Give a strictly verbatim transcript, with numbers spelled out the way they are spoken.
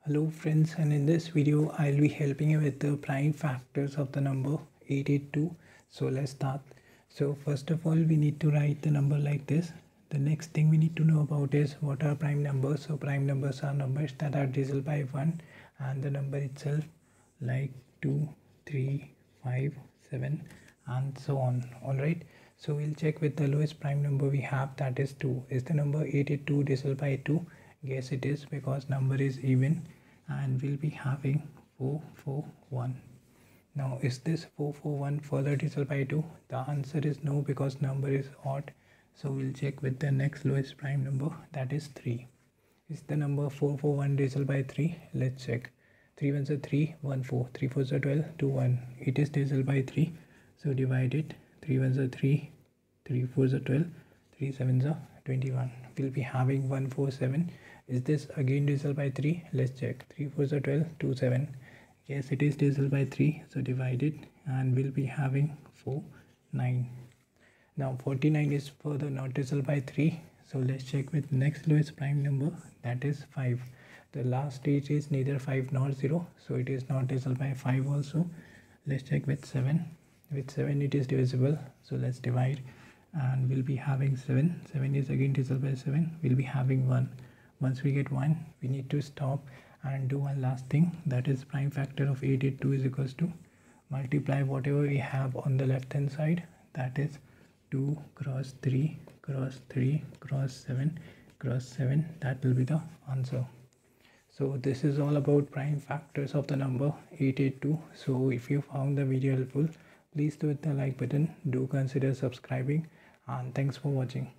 Hello friends, and in this video I'll be helping you with the prime factors of the number eight eight two. So let's start. So first of all, we need to write the number like this. The next thing we need to know about is what are prime numbers. So prime numbers are numbers that are divisible by one and the number itself, like two, three, five, seven and so on. Alright, so we'll check with the lowest prime number we have, that is two. Is the number eight eight two divisible by two? Yes, it is, because number is even and we'll be having four four one. Now is this four four one further divisible by two? The answer is no, because number is odd. So we'll check with the next lowest prime number, that is three. Is the number four four one divisible by three? Let's check. three ones are three, one four, three fours are twelve, two one. It is divisible by three, so divide it. three ones are three, three fours are twelve, three sevens are twenty-one. We'll be having one four seven. Is this again divisible by three? Let's check. three fours are twelve, two seven. Yes, it is divisible by three, so divide it and we'll be having four nine. Now forty-nine is further not divisible by three, so let's check with next lowest prime number, that is five. The last digit is neither five nor zero, so it is not divisible by five also. Let's check with seven. With seven it is divisible, so let's divide and we'll be having seven. seven is again divisible by seven. We'll be having one. Once we get one, we need to stop and do one last thing, that is prime factor of eight eight two is equals to multiply whatever we have on the left hand side, that is two cross three cross three cross seven cross seven. That will be the answer. So this is all about prime factors of the number eight eight two. So if you found the video helpful, please do hit the like button, do consider subscribing, and thanks for watching.